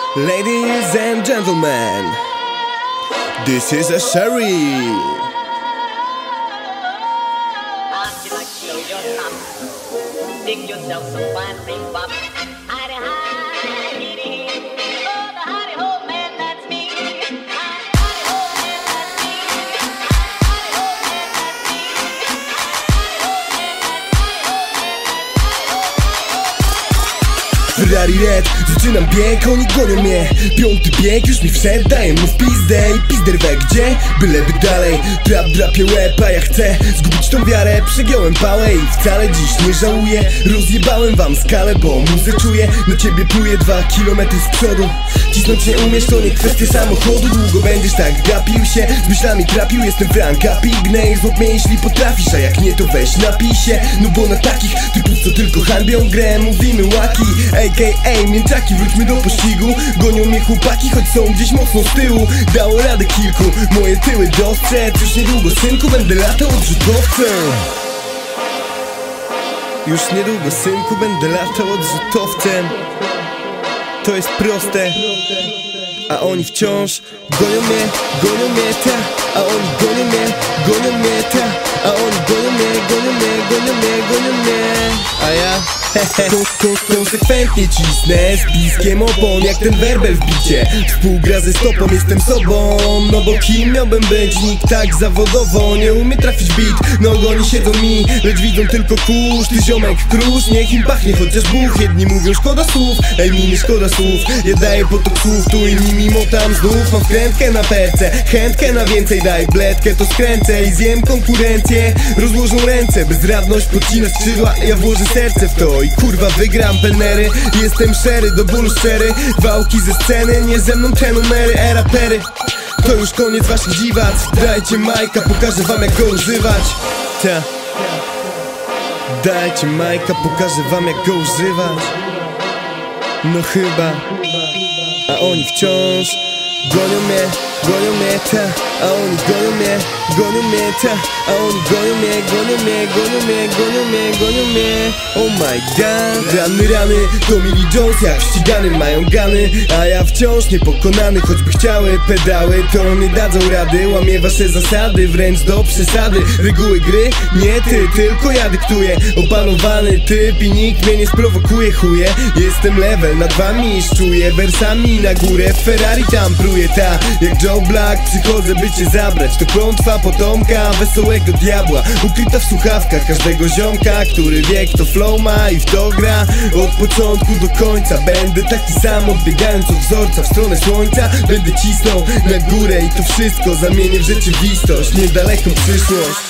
Ladies and gentlemen, this is a Sherry. Dig yourself some fine rebop. Hidey, hidey, oh, the hidey ho man, that's me. Hidey ho man, that's me. Hidey ho man, that's me. Ferrari Red, zaczynam bieg, oni gonią mnie. Piąty bieg, już mi wszedł, daję mu w pizdę. I pizderwę gdzie? Byleby dalej. Trap drapie łeb, a ja chcę zgubić tą wiarę. Przegiąłem pałę i wcale dziś nie żałuję. Rozjebałem wam skalę, bo muzę czuję. Na ciebie pluję 2 kilometry z przodu. Cisnąć nie umiesz, to nie kwestia samochodu. Długo będziesz tak gapił się, z myślami trapił. Jestem Frank Pignej, złap mnie jeśli potrafisz. A jak nie, to weź napij się. No bo na takich typów, co tylko hańbią grę, mówimy łaki, a.k.a. mięczaki, wróćmy do pościgu. Gonią mnie chłopaki, choć są gdzieś mocno z tyłu. Dało radę kilku, moje tyły dostrzec. Już niedługo, synku, będę latał odrzutowcem. Już niedługo, synku, będę latał odrzutowcem. To jest proste, a oni wciąż gonią mnie, ta. A oni gonią mnie, ta. A oni gonią mnie, a ja konsekwentnie cisnę z piskiem opon, jak ten werbel w bicie. Współgra ze stopą, jestem sobą. No bo kim miałbym być? Nikt tak zawodowo nie umie trafić beat. No ogoni siedzą mi, lecz widzą tylko kurz. Ty ziomek krusz, niech im pachnie chociaż buch. Jedni mówią szkoda słów, ej mi nie szkoda słów. Ja daję potok słów, tu inni mimo tam znów. Mam wkrętkę na perce, chętkę na więcej. Daj bledkę, to skręcę i zjem konkurencję. Rozłożą ręce, bezradność podcina skrzydła. Ja włożę serce w to i kurwa wygram penery. Jestem szery, do bólu szczery. Wałki ze sceny, nie ze mną te numery. Rapery, to już koniec waszych dziwactw. Dajcie majka, pokażę wam jak go używać. Ta. Dajcie majka, pokażę wam jak go używać. No chyba. A oni wciąż gonią mnie, ta. A oni gonią mnie, ta. A oni gonią mnie. Oh my god. Rany, Tommy Lee Jones jak ścigany, mają gany. A ja wciąż niepokonany, choćby chciały pedały, to nie dadzą rady. Łamię wasze zasady, wręcz do przesady. Reguły gry? Nie ty, tylko ja dyktuję. Opanowany typ i nikt mnie nie sprowokuje, chuje. Jestem level nad wami, szczuję wersami na górę. W Ferrari tam pruje, ta. Jak Joe Black przychodzę, by cię zabrać. To klątwa potomka wesołego diabła, ukryta w słuchawkach każdego ziomka, który wie kto flow ma i w to gra. Od początku do końca będę taki sam, odbiegając od wzorca w stronę słońca. Będę cisnął na górę i to wszystko zamienię w rzeczywistość, niedaleką przyszłość.